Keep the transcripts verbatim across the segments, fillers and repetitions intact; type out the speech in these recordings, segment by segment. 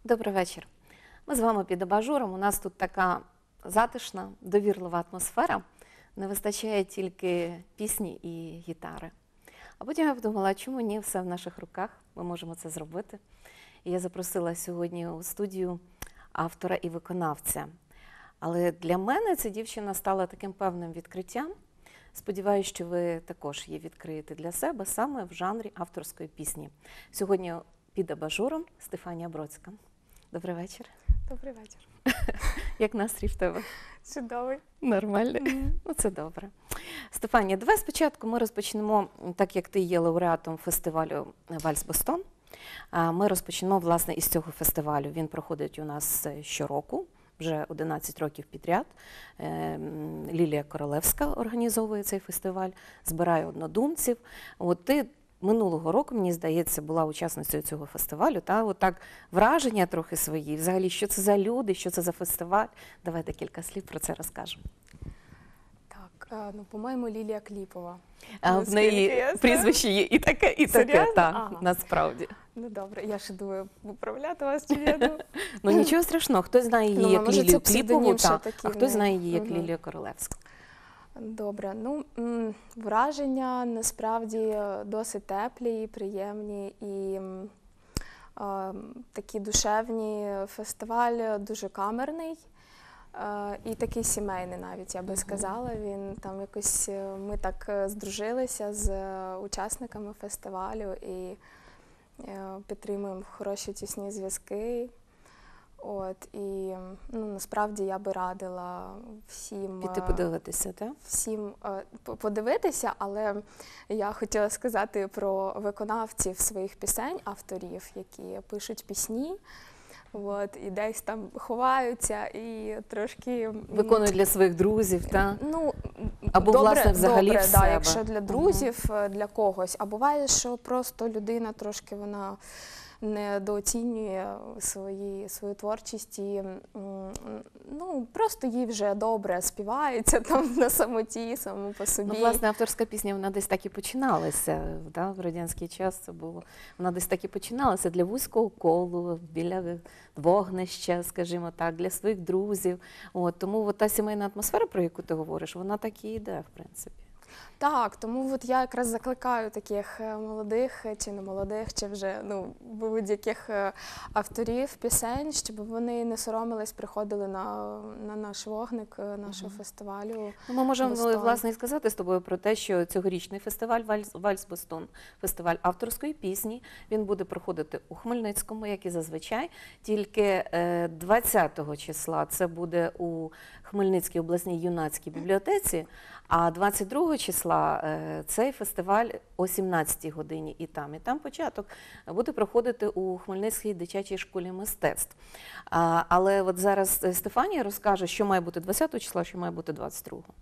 Добрий вечір. Ми з вами під абажуром. У нас тут така затишна, довірлива атмосфера. Не вистачає тільки пісні і гітари. А потім я подумала, чому ні, все в наших руках, ми можемо це зробити. І я запросила сьогодні у студію автора і виконавця. Але для мене ця дівчина стала таким певним відкриттям. Сподіваюсь, що ви також її відкриєте для себе саме в жанрі авторської пісні. Сьогодні під абажуром Стефанія Бродська. Добрий вечір. Добрий вечір. Як настрій в тебе? Чудовий. Нормальний? Mm-hmm. Ну, це добре. Стефанія, давай спочатку ми розпочнемо, так як ти є лауреатом фестивалю «Вальс-Бостон», ми розпочнемо, власне, із цього фестивалю. Він проходить у нас щороку, вже одинадцять років підряд. Лілія Королевська організовує цей фестиваль, збирає однодумців. От ти минулого року, мені здається, була учасницею цього фестивалю. Та? От так, враження трохи свої. Взагалі, що це за люди, що це за фестиваль? Давай декілька слів про це розкажемо. Так, ну, по-моєму, Лілія Кліпова. А в неї прізвище є і таке, і таке, так, ага. Насправді. Ну, добре, я ще думаю, виправляти вас чи ні? Ну, нічого страшного, хтось знає її ну, як Лілію Кліпову, а хтось не... знає її як угу. Лілію Королевську. Добре, ну, враження насправді досить теплі, приємні і е, такі душевні. Фестиваль дуже камерний е, і такий сімейний навіть, я би сказала. Він там якось, ми так здружилися з учасниками фестивалю і е, підтримуємо хороші тісні зв'язки. От, і ну, насправді я би радила всім піти подивитися, так? Всім е, подивитися, але я хотіла сказати про виконавців своїх пісень, авторів, які пишуть пісні, от, і десь там ховаються і трошки виконують для своїх друзів, так? Ну, або добре, власне взагалі добре, в да, себе. Якщо для друзів, угу. для когось. А буває, що просто людина трошки вона недооцінює свої, свою творчість і ну, просто їй вже добре співається там на самоті, самому по собі. Ну, власне, авторська пісня, вона десь так і починалася, да? В радянський час це було. Вона десь так і починалася для вузького колу, біля вогнища, скажімо так, для своїх друзів. От, тому от та сімейна атмосфера, про яку ти говориш, вона так і йде, в принципі. Так, тому от я якраз закликаю таких молодих, чи не молодих, чи вже ну, будь-яких авторів пісень, щоб вони не соромились, приходили на, на наш вогник нашого угу. фестивалю. Ну, ми можемо, Бостон. власне, і сказати з тобою про те, що цьогорічний фестиваль «Вальс-Бостон», фестиваль авторської пісні, він буде проходити у Хмельницькому, як і зазвичай, тільки двадцятого числа це буде у Хмельницькій обласній юнацькій бібліотеці, а двадцять другого числа цей фестиваль о сімнадцятій годині і там, і там початок буде проходити у Хмельницькій дитячій школі мистецтв. Але от зараз Стефанія розкаже, що має бути двадцятого числа, що має бути двадцять другого.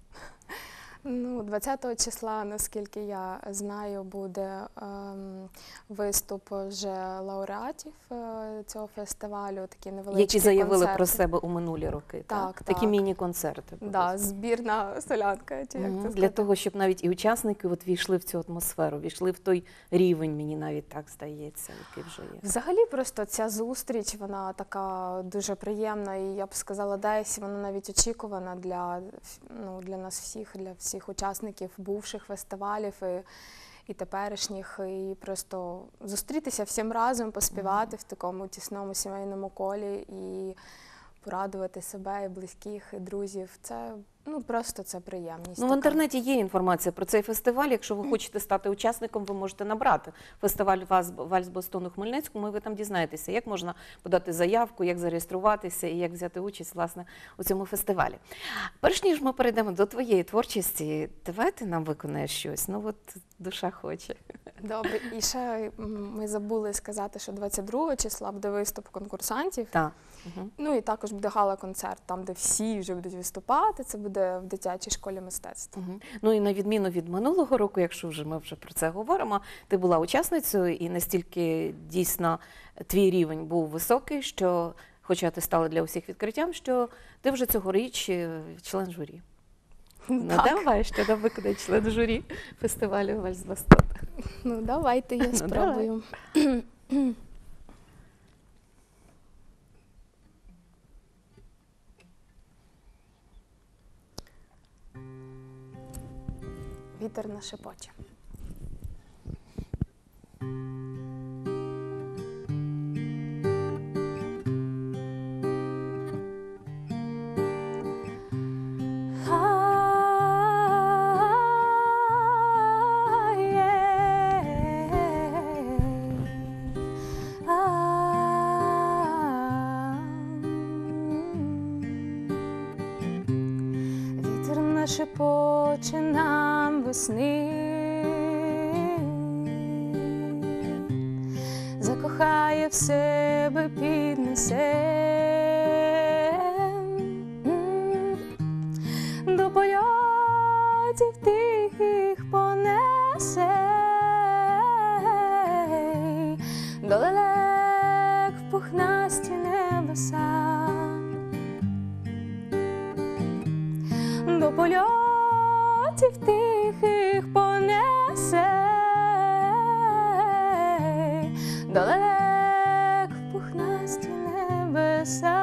Ну, двадцятого числа, наскільки я знаю, буде ем, виступ вже лауреатів е, цього фестивалю, такі невеличкі які заявили концерти. Про себе у минулі роки. Так, так? так. Такі міні-концерти. Да, збірна солянка, чи як mm-hmm. це сказати. Для того, щоб навіть і учасники от війшли в цю атмосферу, війшли в той рівень, мені навіть так здається, який вже є. Взагалі просто ця зустріч, вона така дуже приємна і, я б сказала, десь вона навіть очікувана для, ну, для нас всіх, для всіх. всіх учасників бувших фестивалів і, і теперішніх, і просто зустрітися всім разом, поспівати mm-hmm. в такому тісному сімейному колі і порадувати себе, і близьких, і друзів. Це, ну, просто це приємність. Ну, в інтернеті є інформація про цей фестиваль. Якщо ви хочете стати учасником, ви можете набрати фестиваль «Вальс-Бостон» у Хмельницькому, і ви там дізнаєтеся, як можна подати заявку, як зареєструватися і як взяти участь, власне, у цьому фестивалі. Перш ніж ми перейдемо до твоєї творчості, давай ти нам виконаєш щось. Ну, от душа хоче. Добре. І ще ми забули сказати, що двадцять другого числа буде виступ конкурсантів. Так. Угу. Ну і також буде гала-концерт, там, де всі вже будуть виступати. Це буде в дитячій школі мистецтв. Угу. Ну і на відміну від минулого року, якщо вже ми вже про це говоримо, ти була учасницею і настільки дійсно твій рівень був високий, що, хоча ти стала для усіх відкриттям, що ти вже цьогоріч член журі. Ну давай, що нам виконає член журі фестивалю «Вальс-Бостон». Ну давайте, я спробую. Ну, Вітер не шепоче. Шепоче нам весни, закохає в себе, піднесе до польотів тихих понесе, до лелек в пухнасті небеса. До польотів тихих понесе, до лелек в пухнасті небеса.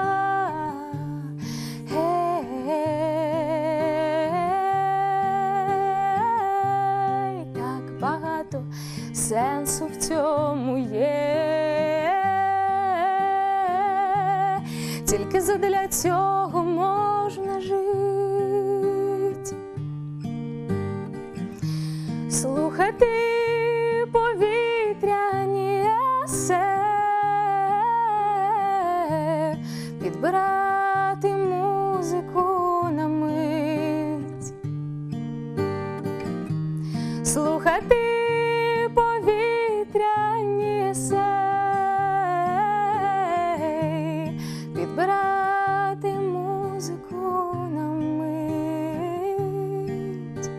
Гей, так багато сенсу в цьому є, тільки задля цього можна жити. Слухати повітряні есе, підбирати музику на мить, слухати повітряні есе, підбирати музику на мить.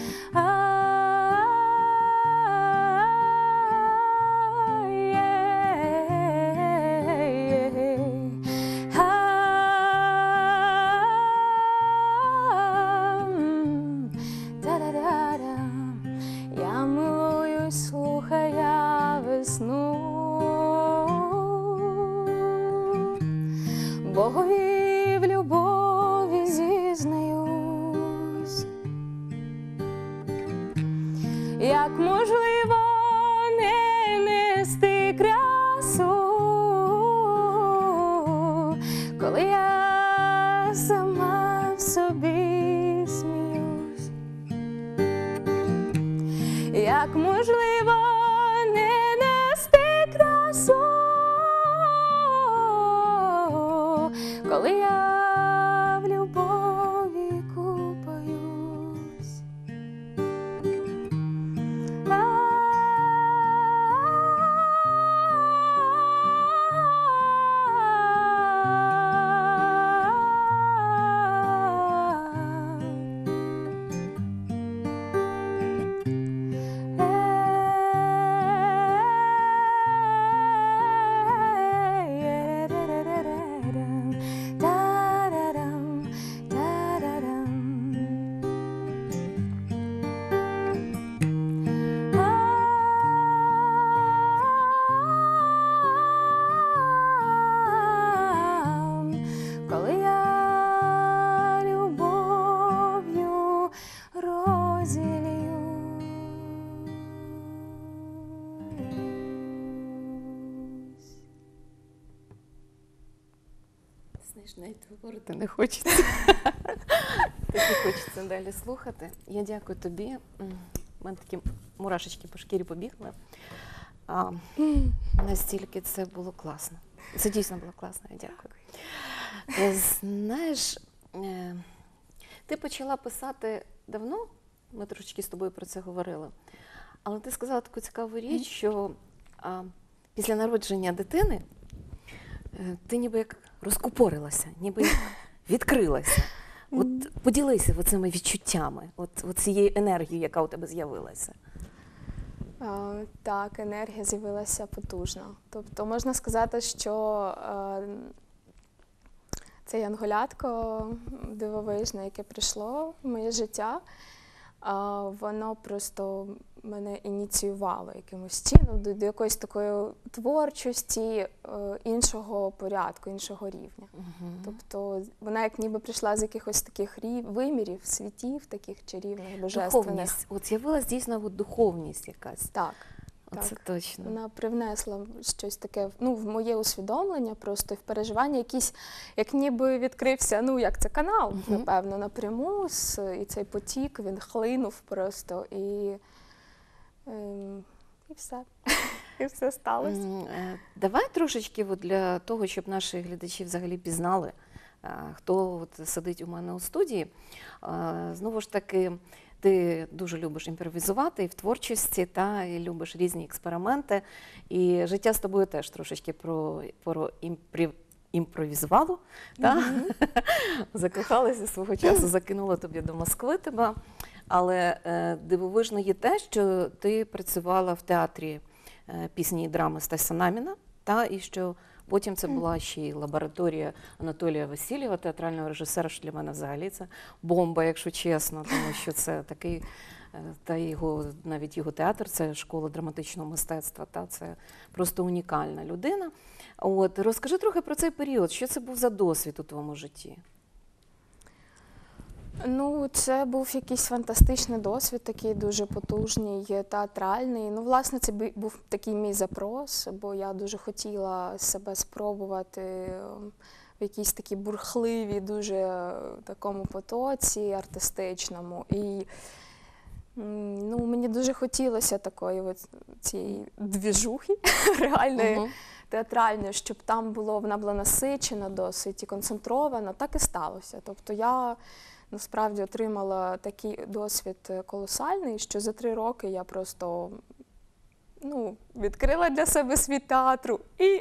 Я милуюсь, слухая весну, Богові в любові зізнаюсь. Як можливо не нести красу, коли я сама в собі сміюсь? Як можливо не нести красу, коли я в любові купаюсь? Коли я любов'ю розділюсь. Знаєш, навіть говорити не хочеться. Таки хочеться далі слухати. Я дякую тобі. У мене такі мурашечки по шкірі побігли. А, настільки це було класно. Це дійсно було класно, я дякую. Е, Знаєш, е, ти почала писати давно, ми трошечки з тобою про це говорили, але ти сказала таку цікаву річ, що а, після народження дитини е, ти ніби як розкупорилася, ніби як відкрилася. От поділися цими відчуттями, от, от цією енергією, яка у тебе з'явилася. А, Так, енергія з'явилася потужна. Тобто можна сказати, що е, це янголятко дивовижне, яке прийшло в моє життя, а, воно просто мене ініціювало якимось чином до, до якоїсь такої творчості е, іншого порядку, іншого рівня. Угу. Тобто вона як ніби прийшла з якихось таких рів, вимірів, світів, таких чарівних, божественних. Духовність. От з'явилась дійсно от духовність якась. Так. Оце Так. точно. Вона привнесла щось таке, ну, в моє усвідомлення, просто в переживання якісь, як ніби відкрився, ну, як це канал, Мгм. напевно, напряму, з- і цей потік, він хлинув просто, і, ем, і все. І все сталося. М, е, Давай трошечки от для того, щоб наші глядачі взагалі пізнали, е, хто от сидить у мене у студії. Е, Знову ж таки, ти дуже любиш імпровізувати і в творчості, та, і любиш різні експерименти. І життя з тобою теж трошечки про, про імпрів- імпровізувало. Та? Закохалася свого часу, закинула тобі до Москви тебе. Але е, дивовижно є те, що ти працювала в театрі е, пісні і драми Стася Наміна, та, і що потім це була ще й лабораторія Анатолія Васильєва, театрального режисера, що для мене взагалі це бомба, якщо чесно, тому що це такий, е, та його, навіть його театр, це школа драматичного мистецтва, та, це просто унікальна людина. От, розкажи трохи про цей період, що це був за досвід у твоєму житті? Ну, це був якийсь фантастичний досвід, такий дуже потужний, театральний. Ну, власне, це бу- був такий мій запрос, бо я дуже хотіла себе спробувати ем, в якійсь такій бурхливій, дуже е, такому потоці артистичному. І м, ну, мені дуже хотілося такої от цієї двіжухи реальної. Мгм. Театральною, щоб там було, вона була насичена досить і концентрована, так і сталося. Тобто я насправді отримала такий досвід колосальний, що за три роки я просто ну, відкрила для себе світ театру і,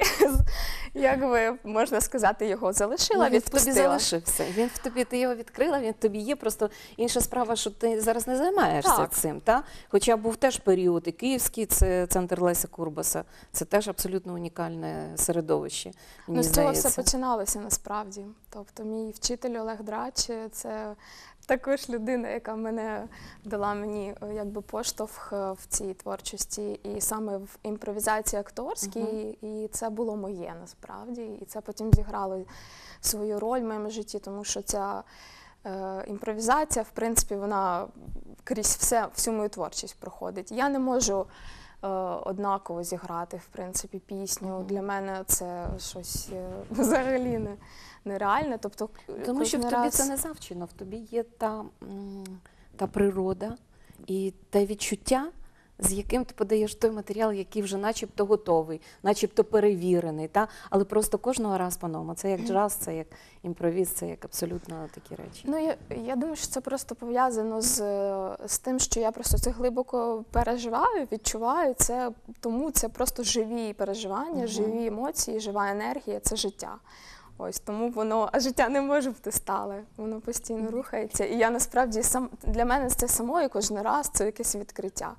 як би можна сказати, його залишила, Ну, він в тобі відпустила. залишився. Він в тобі, ти його відкрила, він в тобі є. Просто інша справа, що ти зараз не займаєшся Так. цим. Та? Хоча був теж період, і Київський, це центр Леся Курбаса. Це теж абсолютно унікальне середовище. Мені Ну, з цього здається. все починалося насправді. Тобто мій вчитель Олег Драч – це також людина, яка мене дала мені е, якби поштовх е, в цій творчості, і саме в імпровізації акторській, і це було моє насправді. І це потім зіграло свою роль в моєму житті, тому що ця е, імпровізація, в принципі, вона крізь все, всю мою творчість проходить. Я не можу е, однаково зіграти, в принципі, пісню. Мгм. Для мене це щось е, взагалі не, нереальне. Тобто, Тому що в кожен тобі раз- це не завчено, в тобі є та, м, та природа і те відчуття, з яким ти подаєш той матеріал, який вже начебто готовий, начебто перевірений, та? Але просто кожного разу по-новому. Це як джаз, це як імпровіз, це як абсолютно такі речі. Ну, я, я думаю, що це просто пов'язано з, е, з тим, що я просто це глибоко переживаю, відчуваю це, тому це просто живі переживання, Мгм. живі емоції, жива енергія, це життя. Ось тому воно, а життя не може бути стале, воно постійно рухається. І я насправді сам для мене це самої кожен раз це якесь відкриття.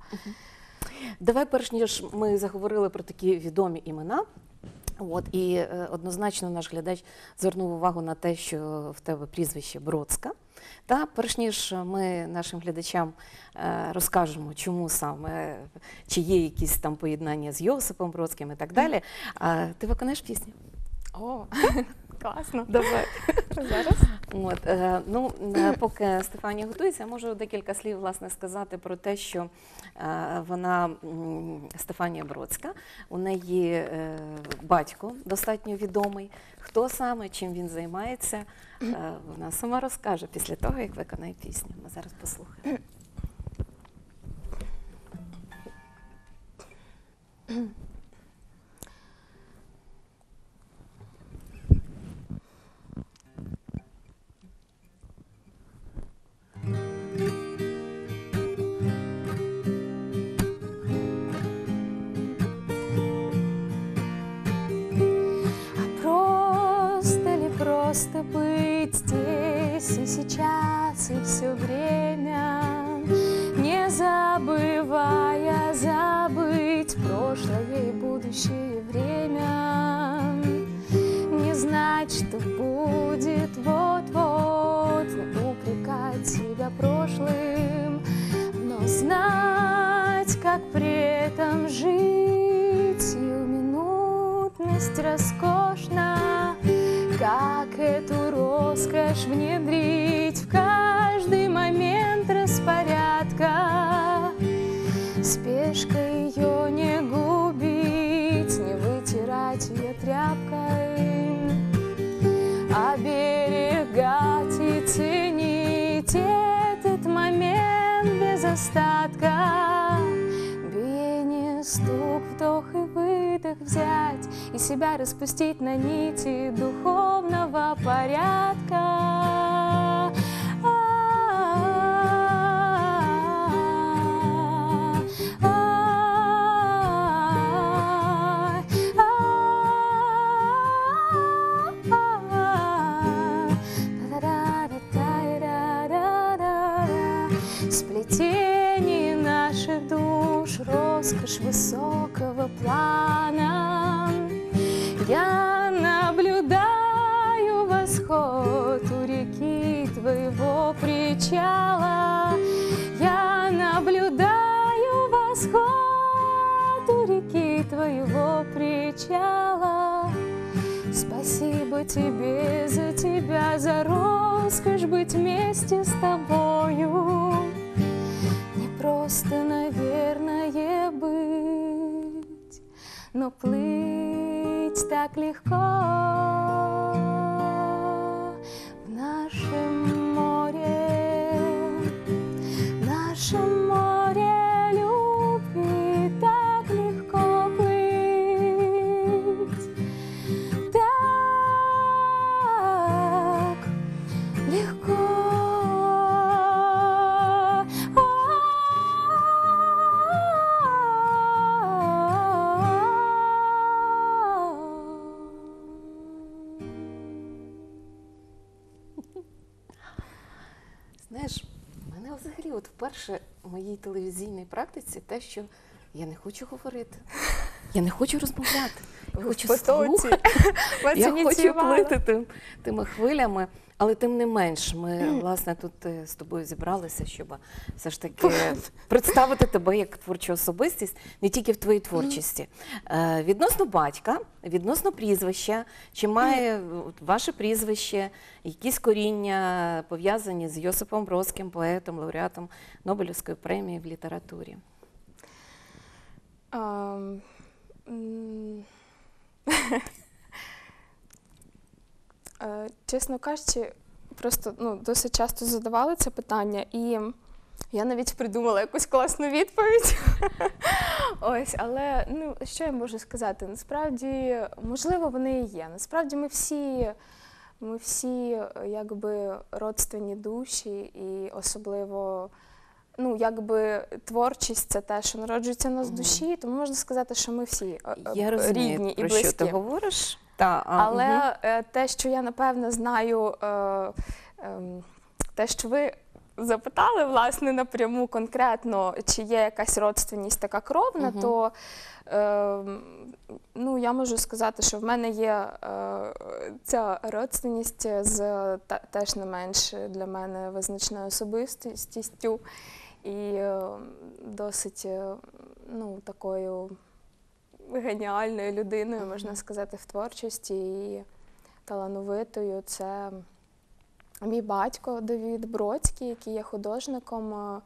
Давай, перш ніж ми заговорили про такі відомі імена, от, і е, однозначно наш глядач звернув увагу на те, що в тебе прізвище Бродська. Та перш ніж ми нашим глядачам е, розкажемо, чому саме, чи є якісь там поєднання з Йосипом Бродським і так далі, а ти виконаєш пісню? О, класно. Давай. Зараз. От, е, ну, е, поки Стефанія готується, я можу декілька слів власне сказати про те, що е, вона, м, Стефанія Бродська, у неї е, батько достатньо відомий. Хто саме, чим він займається, е, вона сама розкаже після того, як виконає пісню. Ми зараз послухаємо. А просто ли просто быть здесь и сейчас, и все время, не забывая забыть прошлое и будущее время, не знать, что будет вот-вот, не упрекать себя прошлым, этом жить, и минутность роскошна. Как эту роскошь внедрить в каждый момент распорядка? Спешка ее не губить, не вытирать ее тряпкой, оберегать и ценить этот момент без остатка. Биение, стук, вдох и выдох взять, и себя распустить на нити духовного порядка. Сплетение наших душ, роскошь высокого плана. Я наблюдаю восход у реки твоего причала. Я наблюдаю восход у реки твоего причала. Спасибо тебе за тебя, за роскошь быть вместе с тобою. Не просто, наверное, быть, но плыть так легко в нашем море, в нашем море любви так легко плыть, так легко. Знаєш, в мене взагалі от вперше в моїй телевізійній практиці те, що я не хочу говорити, я не хочу розмовляти, я хочу слухати, я хочу плити тим, тими хвилями. Але тим не менш, ми, власне, тут е, з тобою зібралися, щоб все ж таки представити тебе як творчу особистість, не тільки в твоїй творчості. Е, відносно батька, відносно прізвища, чи має от, ваше прізвище якісь коріння пов'язані з Йосипом Бродським, поетом, лауреатом Нобелівської премії в літературі? Um, mm. Е, Чесно кажучи, просто ну, досить часто задавали це питання, і я навіть придумала якусь класну відповідь. Ось, але ну, що я можу сказати? Насправді, можливо, вони і є. Насправді ми всі, ми всі якби родственні душі, і особливо ну, якби творчість – це те, що народжується в нас в душі, тому можна сказати, що ми всі Я розумію, рідні і про близькі. що ти говориш. Та, а, Але угу. е, те, що я, напевно, знаю, е, е, те, що ви запитали, власне, напряму конкретно, чи є якась родственність така кровна, Угу. то е, ну, я можу сказати, що в мене є е, ця родственність з та, теж не менш для мене визначною особистістю і е, досить е, ну, такою геніальною людиною, можна сказати, в творчості і талановитою. Це мій батько Давид Бродський, який є художником, е,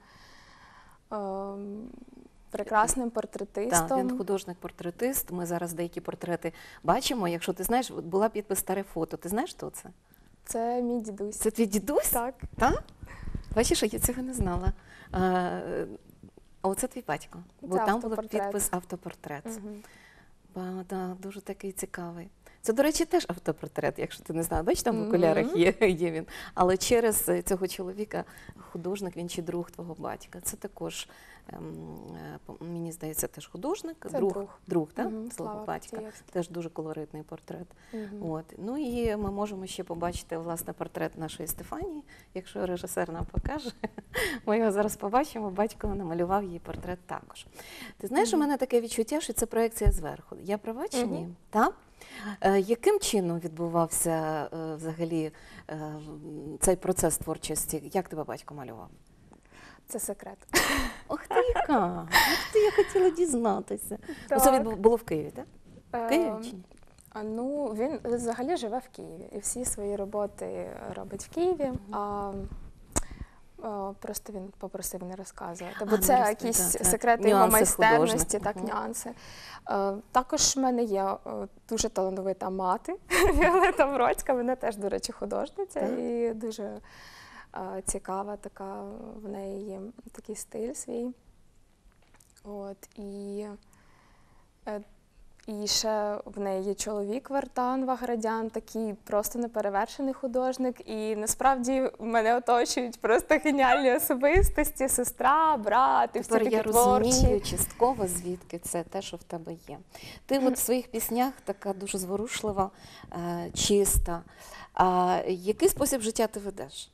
е, прекрасним портретистом. Так, він художник-портретист. Ми зараз деякі портрети бачимо. Якщо ти знаєш, була підпис «Старе фото». Ти знаєш, хто це? Це мій дідусь. Це твій дідусь? Так. Так? Бачиш, я цього не знала. А оце твій батько, бо Це там був автопортрет. підпис «Автопортрет». Угу. Ба, да, дуже такий цікавий. Це, до речі, теж автопортрет, якщо ти не знала. Бачиш, там в Мгм. окулярах є, є він. Але через цього чоловіка художник, він чи друг твого батька. Це також, ем, е, мені здається, теж художник, Це друг, друг. друг так? Мгм, Свого Слава батька. Путієвський. Теж дуже колоритний портрет. Мгм. От. Ну і ми можемо ще побачити, власне, портрет нашої Стефанії, якщо режисер нам покаже. Ми його зараз побачимо, батько намалював її портрет також. Ти знаєш, у мене таке відчуття, що це проекція зверху. Я права чи ні? Мгм. Так? Е, яким чином відбувався е, взагалі е, цей процес творчості? Як тебе батько малював? Це секрет. Ох ти яка! Ох ти, я хотіла дізнатися. Ну, це Так. відбу- було в Києві, так? В Києві Ем, чи ні? А, ну, він взагалі живе в Києві і всі свої роботи робить в Києві. А, а, просто він попросив не розказувати, А, бо не це розповідати, якісь так. секрети його Нюанси майстерності, художника. так, Мгм. нюанси. А, також в мене є е, дуже талановита мати Віолета Бродська, вона теж, до речі, художниця Так. і дуже е, цікава така, в неї є такий стиль свій. От, і е, І ще в неї є чоловік Вартан Ваградян, такий просто неперевершений художник. І насправді мене оточують просто геніальні особистості, сестра, брат, і всі Тепер такі я творчі. розумію частково, звідки це те, що в тебе є. Ти от в своїх піснях така дуже зворушлива, е, чиста. А який спосіб життя ти ведеш?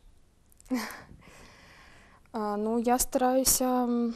А, ну, я стараюся, м,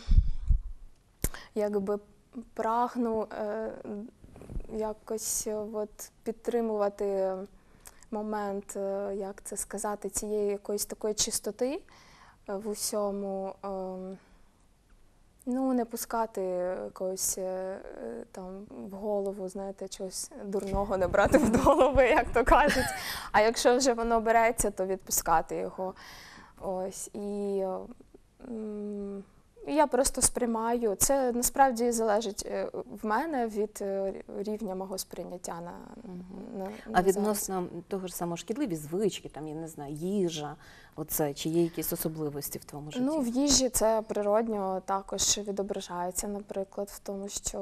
якби прагну е, якось е, от, підтримувати момент, е, як це сказати, цієї якоїсь такої чистоти е, в усьому. Е, ну, не пускати якогось е, е, там в голову, знаєте, чогось дурного не брати в голову, як то кажуть. А якщо вже воно береться, то відпускати його. Ось. І е, м, я просто сприймаю. Це насправді залежить е, в мене від е, рівня мого сприйняття на, на, на А зараз. відносно того ж самого шкідливі звички, там, я не знаю, їжа, оце, чи є якісь особливості в твоєму житті? Ну, в їжі це природньо також відображається, наприклад, в тому, що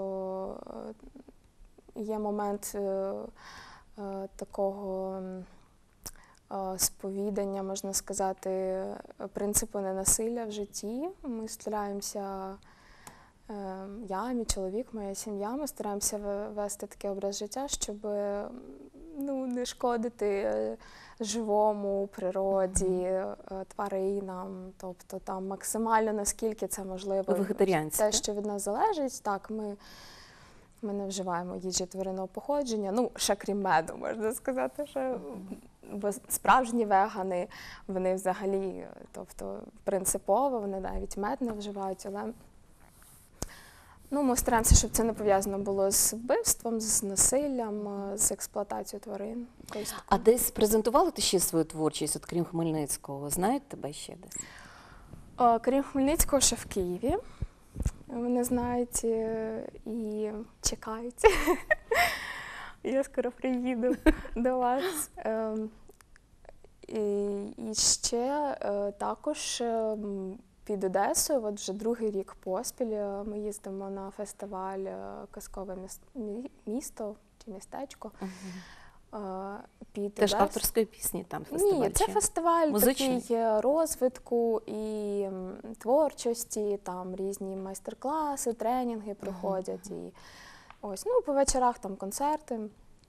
е, є момент е, е, такого м, е, сповідання, можна сказати, принципу ненасилля в житті. Ми стараємося, е, я, мій чоловік, моя сім'я, ми стараємося ве- вести такий образ життя, щоб е, ну, не шкодити е, живому, природі, е, тваринам, тобто там максимально наскільки це можливо. Ви вегетаріанці, Те, так? що від нас залежить, так, ми, ми не вживаємо їжі тваринного походження, ну, ще крім меду, можна сказати, що бо справжні вегани, вони взагалі, тобто принципово, вони навіть мед не вживають, але ну, ми стараємося, щоб це не пов'язано було з вбивством, з насиллям, е, з експлуатацією тварин. Якось таке. А десь презентувала ти ще свою творчість, от крім Хмельницького? Знають тебе ще десь? Е, Крім Хмельницького, ще в Києві. Мене знають е, і чекають. Я скоро приїду до вас. Ем, І, і ще е, також е, м, під Одесою, от вже другий рік поспіль, е, ми їздимо на фестиваль е, «Казкове міс- мі- місто» чи «Містечко». Е, Під Теж Одес- авторської пісні там фестиваль? Ні, це чи? фестиваль Музичний? такий е, розвитку і м, творчості, там різні майстер-класи, тренінги проходять. І ось, ну, по вечорах там концерти.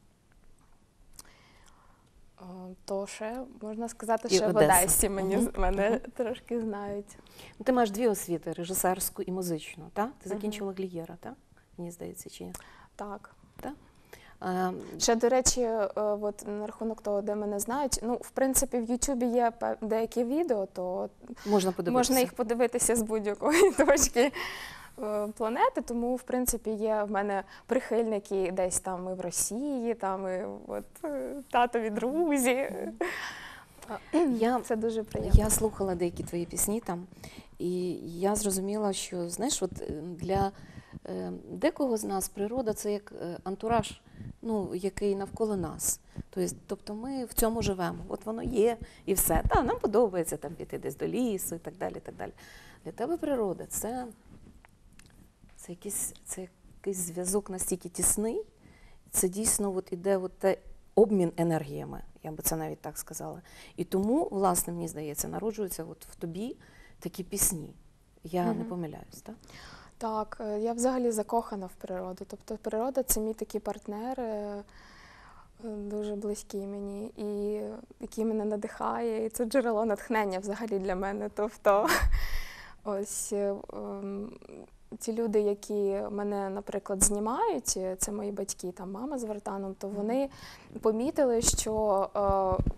Е, То ще, можна сказати, І ще в Одеса. Одесі мені, Мгм. мене трошки знають. Ну, ти маєш дві освіти, режисерську і музичну, так? Ти Мгм. закінчила Глієра, так? Мені здається, чи ні? Так. А, Ще, до речі, е, от на рахунок того, де мене знають, ну, в принципі, в Ютубі є пе- деякі відео, то можна подивитися. можна їх подивитися з будь-якої точки е, планети, тому, в принципі, є в мене прихильники десь там і в Росії, там і от е, татові друзі. Я, Це дуже приємно. я слухала деякі твої пісні там, і я зрозуміла, що, знаєш, от е, для е, декого з нас природа – це як е, антураж, ну, який навколо нас. Тобто, тобто ми в цьому живемо. От воно є і все. Та, нам подобається там піти десь до лісу і так далі. І так далі. Для тебе природа – це, це, якийсь, це якийсь зв'язок настільки тісний, це дійсно от іде от те обмін енергіями, я би це навіть так сказала. І тому, власне, мені здається, народжуються от в тобі такі пісні. Я не Мгм. помиляюсь, так? Так, е, я взагалі закохана в природу. Тобто природа – це мій такий партнер, е, е, дуже близький мені, і який мене надихає, і це джерело натхнення взагалі для мене. Тобто, ось е, ем, ті люди, які мене, наприклад, знімають, е, це мої батьки, там мама з Вартаном, то вони помітили, що е,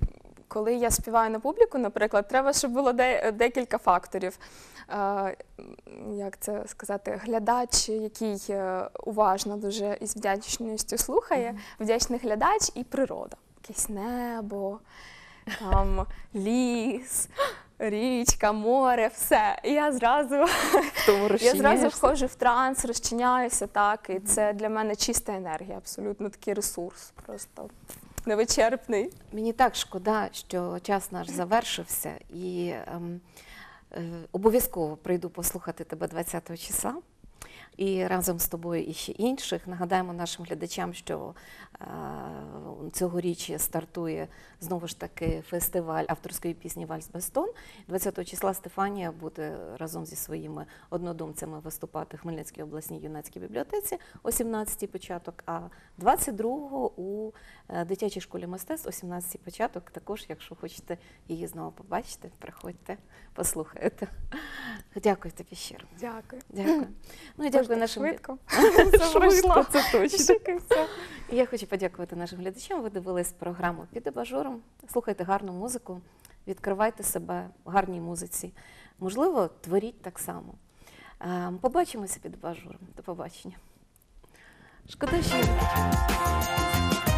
коли я співаю на публіку, наприклад, треба, щоб було де, декілька факторів. Е, як це сказати, глядач, який е, уважно дуже і з вдячністю слухає, mm-hmm. вдячний глядач і природа. Якесь небо, там ліс, річка, море, все. І я зразу, я зразу входжу в транс, розчиняюся, так, і це для мене чиста енергія, абсолютно такий ресурс, просто невичерпний. Мені так шкода, що час наш завершився, і ем, е, обов'язково прийду послухати тебе двадцятого числа. І разом з тобою і ще інших. Нагадаємо нашим глядачам, що е, цьогоріч стартує знову ж таки фестиваль авторської пісні «Вальс без тон». двадцятого числа Стефанія буде разом зі своїми однодумцями виступати в Хмельницькій обласній юнацькій бібліотеці о сімнадцятій початок, а двадцять другого у е, дитячій школі мистецтв о сімнадцятій початок. Також, якщо хочете її знову побачити, приходьте, послухайте. Дякую тобі щиро. Дякую. Дякую. Ну, і дякую нашим... Швидко. Швидко, це точно. І я хочу подякувати нашим глядачам. Ви дивились програму «Під абажуром». Слухайте гарну музику, відкривайте себе в гарній музиці. Можливо, творіть так само. Побачимося під абажуром. До побачення. Шкода, що я не почула.